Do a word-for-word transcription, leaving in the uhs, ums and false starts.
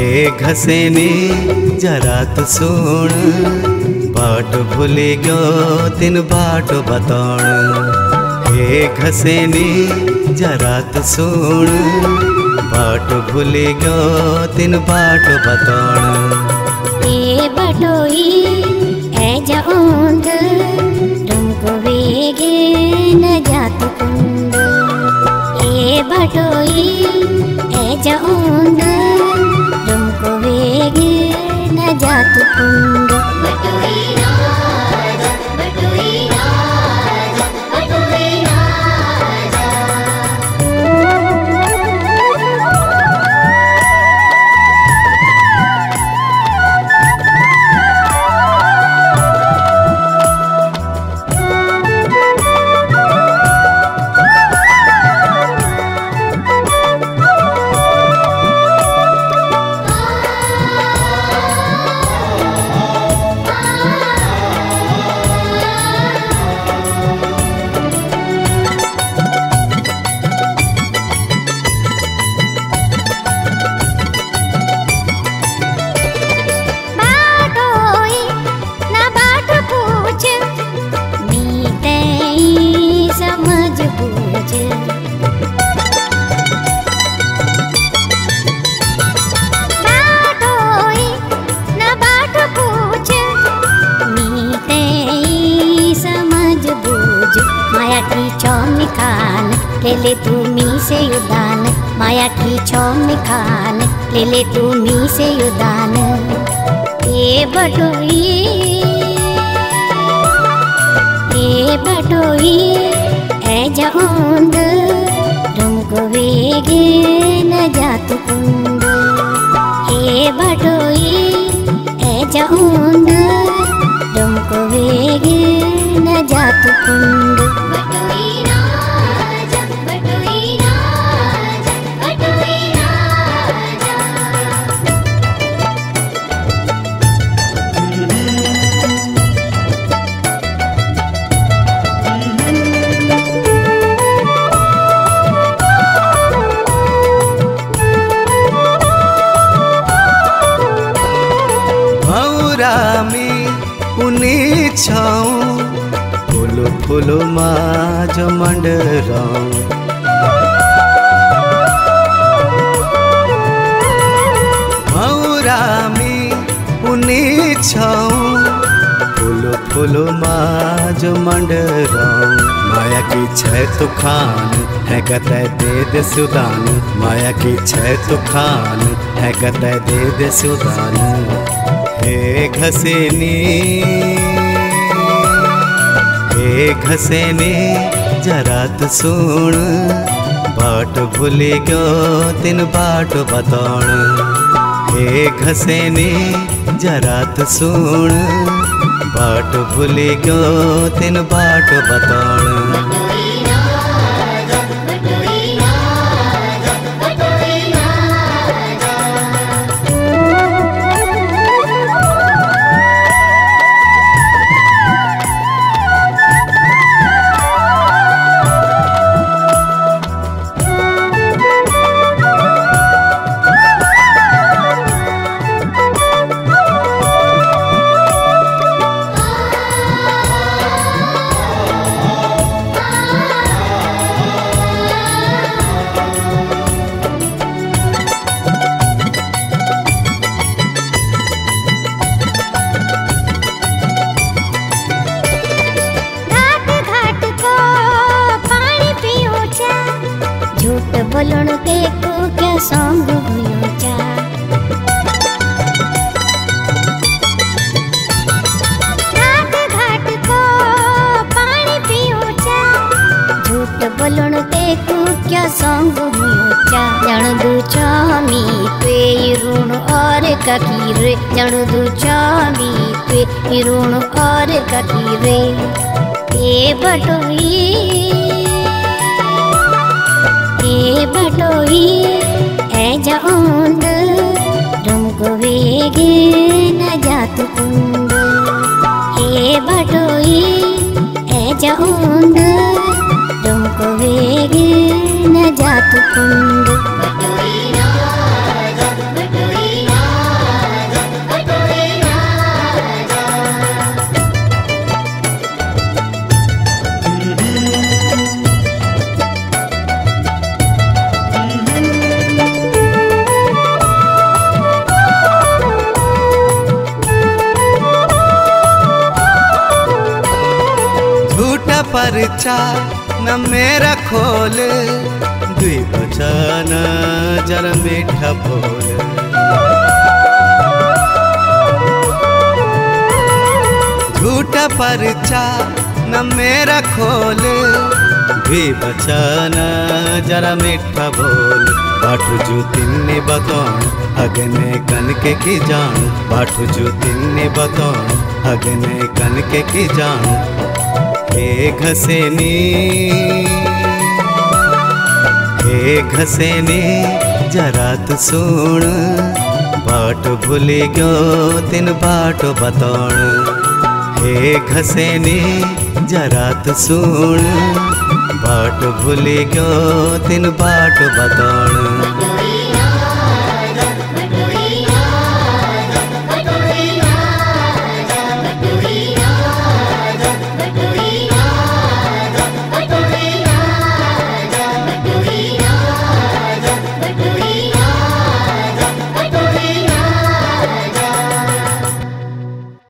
हे घसेने जरा तो सुन, बाट भूले गयो तिन बाट बताण। हे घसेने जरा तो सुन, बाट भूले गयो तिन बाट बताण। ए बटोई ए जाऊंद तुमको वेगे न जात कुंद। ए बटोई ए जाऊंद तुमको वेगे न जात कुंद। बटोई राजा बटोई राजा बटोई राजा। माया की छौमी खान ले ले तू मी से युदान। माया की छौमी खान ले ले तू मी से युदान। ए बटोई ए बटोई ए जाऊंद तुमको वेगे न जात कुंद। ए बटोई ए जाऊंद तुमको वेगे न जात कुंद। बटोई राजा बटोई राजा बटोई राजा। भौरा में उन्हीं छाऊं फूलो फूलो माज मंडराऊं। भौरा में उन्हीं छाऊं फूलो फूलो माज मंडराऊं। माया की छै तो खान है कतै दे दे सुदान। माया की छै तो खान है कतै दे दे सुदान। हे घसेनी हे घसेने जरा तो सुन, बाट भूले गयो तिन बाट बताण। हे घसेने जरा तो सुन, बाट भूले गयो तिन बाट बताण। बोलण के को क्या सॉन्ग हुयो चा। घाट घाट को पानी पियो चा। झूठ बोलण के को क्या सॉन्ग हुयो चा। जण दू चामी पे ऋण और ककीरे। जण दू चामी पे ऋण और ककीरे। ए बटोई ए बटोई ए जाऊंद तुमको वेगे न जात कुंद। ए बटोई ए जाऊंद तुमको वेगे न जात कुंद। बटोई राजा बटोई राजा। परचा न मेरा खोल दुई बचन जरा मीठा बोल। झूठा परचा न मेरा खोल दुई बचन जरा मीठा बोल। बाटू जो तिन्ने बतौन अगने कन के की जान बाटू जो तिन्ने बतौन अगने कन के की जान। हे घसेनी हे घसेनी जरा तू सुन बाट भूली गयो तिन बाट बतौन। हे घसेनी जरा तू सुन बाट भूली गयो तिन बाट बतौन।